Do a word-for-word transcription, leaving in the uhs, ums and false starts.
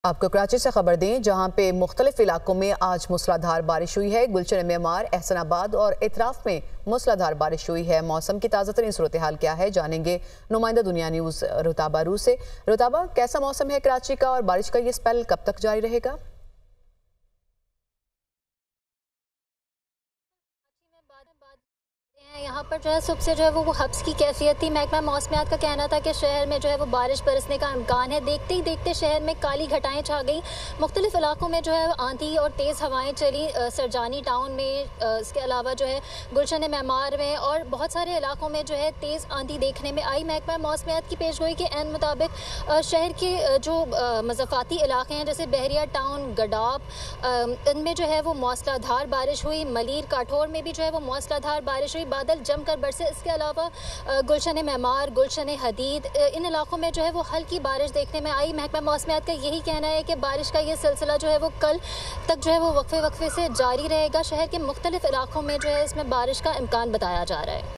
आपको कराची से खबर दें, जहां पे मुख्तलिफ इलाकों में आज मूसलाधार बारिश हुई है। गुलशन मेमार, एहसनाबाद और इतराफ में मूसलाधार बारिश हुई है। मौसम की ताज़ा तरीन सूरत हाल क्या है, जानेंगे नुमाइंदा दुनिया न्यूज़ रुताबा रू से। रुताबा, कैसा मौसम है कराची का और बारिश का ये स्पेल कब तक जारी रहेगा? यहाँ पर जो है सुबह से जो है वो वो हब्स की कैफियत थी। महकमा मौसमियात का कहना था कि शहर में जो है वो बारिश बरसने का इम्कान है। देखते ही देखते शहर में काली घटाएं छा गई। मुख्तलिफ इलाकों में जो है आंधी और तेज़ हवाएं चली। सरजानी टाउन में, इसके अलावा जो है गुलशन मेमार में और बहुत सारे इलाकों में जो है तेज़ आंधी देखने में आई। महकमा मौसमियात की पेशगोई के एन मुताबिक शहर के जो मज़ाफ़ाती इलाके हैं जैसे बहरिया टाउन, गडाब, इनमें जो है वो मौसलाधार बारिश हुई। मलीर काठौर में भी जो है वो मौसलाधार बारिश हुई, बादल जमकर बरसे। इसके अलावा गुलशन मेमार, गुलशन हदीद, इन इलाकों में जो है वो हल्की बारिश देखने में आई। महकमा मौसमियात का यही कहना है कि बारिश का ये सिलसिला जो है वो कल तक जो है वो वक्फे वक्फे से जारी रहेगा। शहर के मुख्तलिफ इलाकों में जो है इसमें बारिश का इम्कान बताया जा रहा है।